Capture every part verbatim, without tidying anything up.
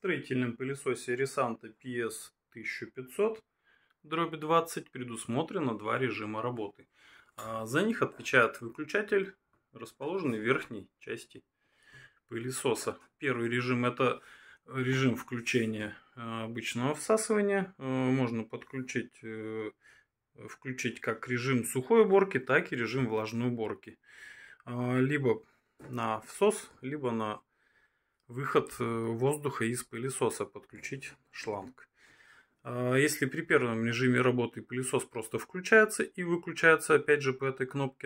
строительном пылесосе Risanta пи эс тысяча пятьсот двадцать предусмотрено два режима работы. За них отвечает выключатель, расположенный в верхней части пылесоса. Первый режим — это режим включения обычного всасывания. Можно подключить, включить как режим сухой уборки, так и режим влажной уборки. Либо на всос, либо на выход воздуха из пылесоса подключить шланг. Если при первом режиме работы пылесос просто включается и выключается опять же по этой кнопке,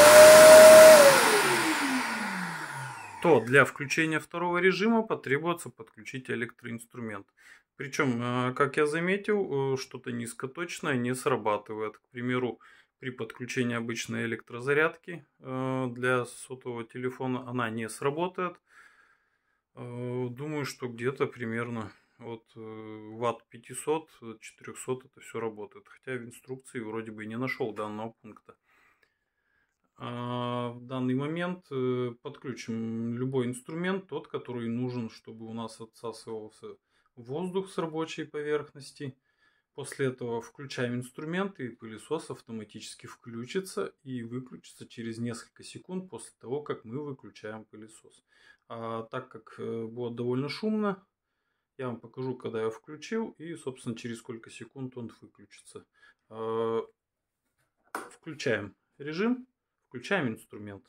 то для включения второго режима потребуется подключить электроинструмент. Причем, как я заметил, что-то низкоточное не срабатывает. К примеру, при подключении обычной электрозарядки для сотового телефона она не сработает. Думаю, что где-то примерно от ватт пятьсот до четырехсот это все работает. Хотя в инструкции вроде бы не нашел данного пункта. В данный момент подключим любой инструмент, тот, который нужен, чтобы у нас отсасывался воздух с рабочей поверхности. После этого включаем инструмент, и пылесос автоматически включится и выключится через несколько секунд после того, как мы выключаем пылесос. А так как будет довольно шумно, я вам покажу, когда я включил, и, собственно, через сколько секунд он выключится. Включаем режим, включаем инструмент.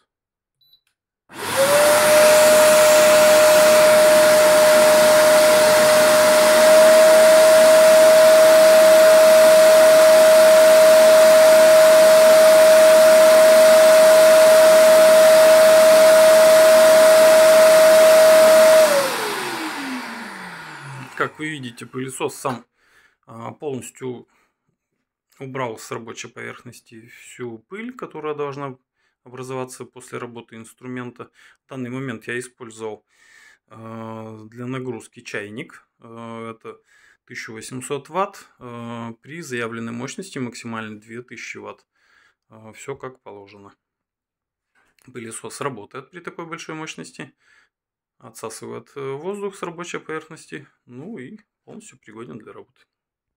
Как вы видите, пылесос сам полностью убрал с рабочей поверхности всю пыль, которая должна образоваться после работы инструмента. В данный момент я использовал для нагрузки чайник. Это тысяча восемьсот ватт при заявленной мощности максимально две тысячи ватт. Все как положено. Пылесос работает при такой большой мощности. Отсасывает воздух с рабочей поверхности, ну и полностью пригоден для работы.